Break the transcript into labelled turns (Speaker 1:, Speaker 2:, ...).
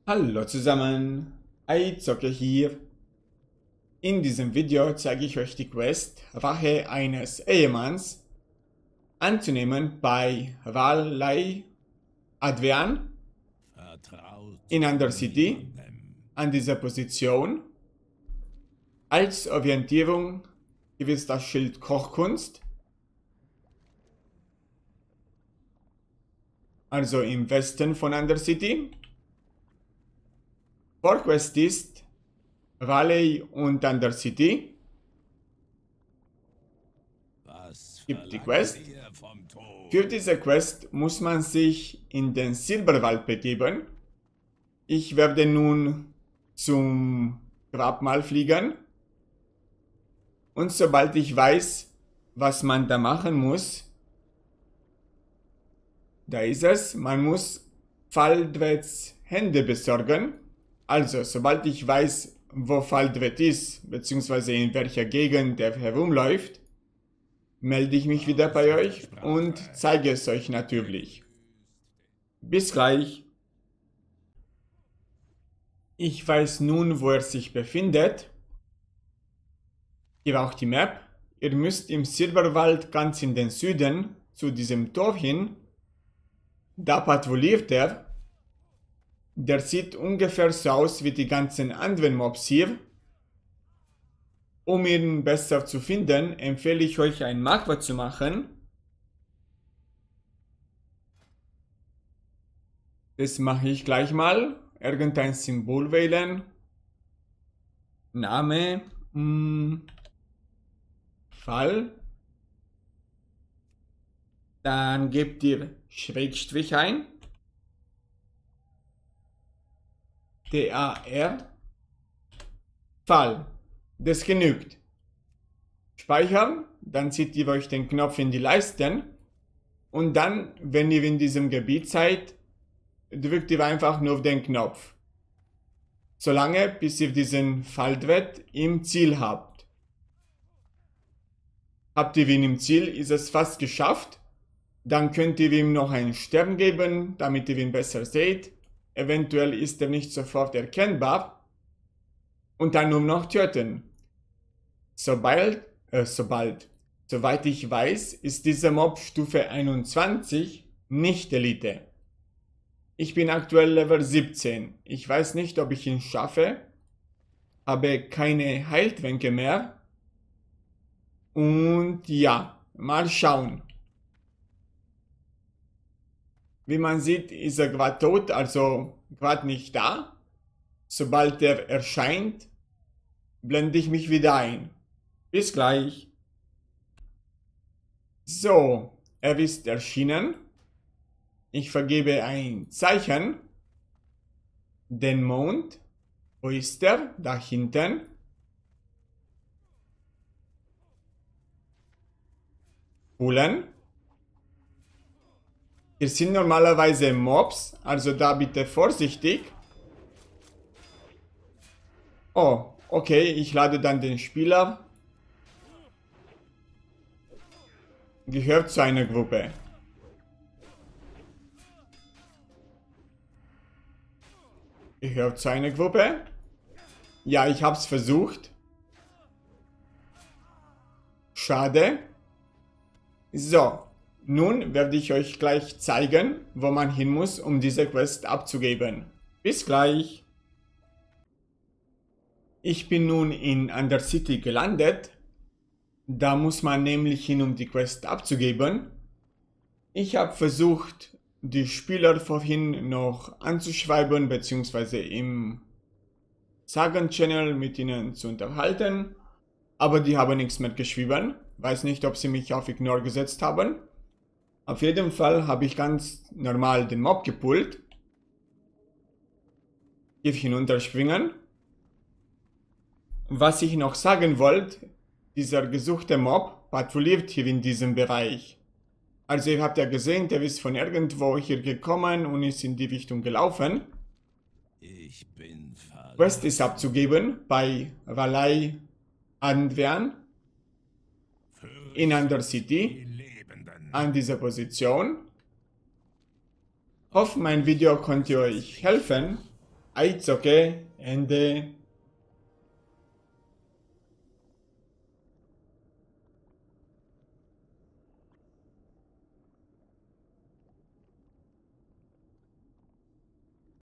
Speaker 1: Hallo zusammen, iZocker hier. In diesem Video zeige ich euch die Quest, Rache eines Ehemanns anzunehmen bei Valley Advean in Undercity an dieser Position. Als Orientierung gibt es das Schild Kochkunst, also im Westen von Undercity. Vorquest ist Valley und Undercity. Gibt die Quest. Für diese Quest muss man sich in den Silberwald begeben. Ich werde nun zum Grabmal fliegen. Und sobald ich weiß, was man da machen muss, da ist es, man muss Faldwets Hände besorgen. Also, sobald ich weiß, wo Faldwet ist, beziehungsweise in welcher Gegend der herumläuft, melde ich mich wieder bei euch und zeige es euch natürlich. Bis gleich. Ich weiß nun, wo er sich befindet. Hier auch die Map. Ihr müsst im Silberwald ganz in den Süden zu diesem Tor hin. Da patrouilliert er. Der sieht ungefähr so aus wie die ganzen anderen Mobs hier. Um ihn besser zu finden, empfehle ich euch ein Marker zu machen. Das mache ich gleich mal. Irgendein Symbol wählen. Name. Fall. Dann gebt ihr Schrägstrich ein. DAR. Fall. Das genügt. Speichern. Dann zieht ihr euch den Knopf in die Leisten. Und dann, wenn ihr in diesem Gebiet seid, drückt ihr einfach nur auf den Knopf. Solange, bis ihr diesen Faldwet im Ziel habt. Habt ihr ihn im Ziel, ist es fast geschafft. Dann könnt ihr ihm noch einen Stern geben, damit ihr ihn besser seht. Eventuell ist er nicht sofort erkennbar. Und dann nur noch töten. Soweit ich weiß, ist dieser Mob Stufe 21 nicht Elite. Ich bin aktuell Level 17. Ich weiß nicht, ob ich ihn schaffe. Habe keine Heiltränke mehr. Und ja, mal schauen. Wie man sieht, ist er gerade tot, also gerade nicht da. Sobald er erscheint, blende ich mich wieder ein. Bis gleich. So, er ist erschienen. Ich vergebe ein Zeichen. Den Mond. Wo ist er? Da hinten. Holen. Hier sind normalerweise Mobs, also da bitte vorsichtig. Oh, okay, ich lade dann den Spieler. Gehört zu einer Gruppe. Gehört zu einer Gruppe. Ja, ich hab's versucht. Schade. So. Nun werde ich euch gleich zeigen, wo man hin muss, um diese Quest abzugeben. Bis gleich! Ich bin nun in Undercity gelandet. Da muss man nämlich hin, um die Quest abzugeben. Ich habe versucht, die Spieler vorhin noch anzuschreiben, beziehungsweise im Sagen-Channel mit ihnen zu unterhalten. Aber die haben nichts mehr geschrieben. Weiß nicht, ob sie mich auf Ignore gesetzt haben. Auf jeden Fall habe ich ganz normal den Mob gepullt. Hier hinunterspringen. Was ich noch sagen wollte, dieser gesuchte Mob patrouilliert hier in diesem Bereich. Also ihr habt ja gesehen, der ist von irgendwo hier gekommen und ist in die Richtung gelaufen. Quest ist abzugeben bei Valley Advean in Undercity. An dieser Position. Hoffe, mein Video konnte euch helfen. Aizoke, Ende.